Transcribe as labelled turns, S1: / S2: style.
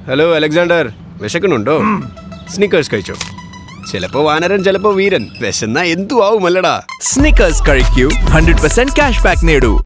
S1: Hello Alexander, വിശക്കണുണ്ടോ? Snickers കഴിച്ചോ? ചിലപ്പോ വാനരൻ, ചിലപ്പോ വീരൻ. വിശന്നാ എന്തു ആവുമല്ലടാ.
S2: സ്നിക്കേഴ്സ് കഴിക്കൂ, 100% ക്യാഷ് ബാക്ക് നേടൂ.